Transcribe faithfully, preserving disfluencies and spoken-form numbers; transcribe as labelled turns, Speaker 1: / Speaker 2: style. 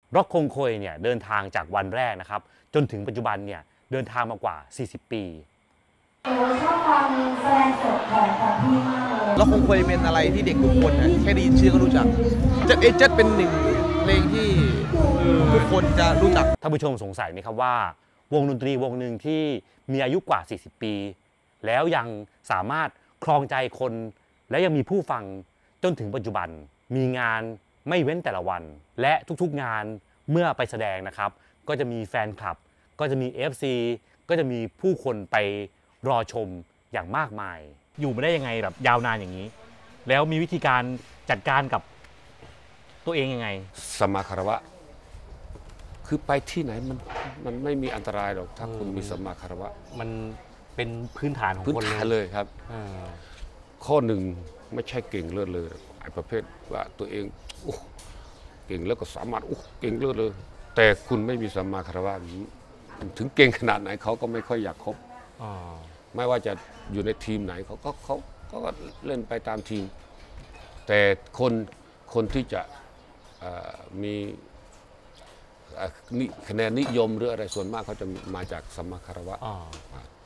Speaker 1: ร็อกคงโคยเนี่ยเดินทางจากวันแรกนะครับจนถึงปัจจุบันเนี่ยเดินทางมากว่าสี่สิบปี
Speaker 2: ชอบฟังแสดงสดของของพี่มากเลย
Speaker 3: แล้วคงเคยเป็นอะไรที่เด็กทุกคนนะแค่ได้ยินชื่อก็รู้จักเจ็ดเอเจ็ดเป็นหนึ่งเพลงที่ทุกคนจะรู้จัก
Speaker 1: ท่านผู้ชมสงสัยไหมครับว่าวงดนตรีวงหนึ่งที่มีอายุกว่าสี่สิบปีแล้วยังสามารถครองใจคนและยังมีผู้ฟังจนถึงปัจจุบันมีงานไม่เว้นแต่ละวันและทุกๆงานเมื่อไปแสดงนะครับก็จะมีแฟนคลับก็จะมี เอฟ ซี ก็จะมีผู้คนไปรอชมอย่างมากมายอยู่มาได้ยังไงแบบยาวนานอย่างนี้แล้วมีวิธีการจัดการกับตัวเองยังไง
Speaker 4: สมาคารวะคือไปที่ไหนมันมันไม่มีอันตรายหรอกถ้าคุณมีสมาคารวะ
Speaker 1: มันเป็นพื้นฐานของ
Speaker 4: พื้น
Speaker 1: คน
Speaker 4: ฐานเลยครับข้อหนึ่งไม่ใช่เก่งเลิศเลยไอ้ประเภทว่าตัวเองเก่งแล้วก็สามารถเก่งเลิศเลยแต่คุณไม่มีสมาคารวะถึงเก่งขนาดไหนเขาก็ไม่ค่อยอยากคบไม่ว่าจะอยู่ในทีมไหนเขาก็เขาก็เล่นไปตามทีมแต่คนคนที่จะมีคะแนนนิยมหรืออะไรส่วนมากเขาจะมาจากสมาคารวะ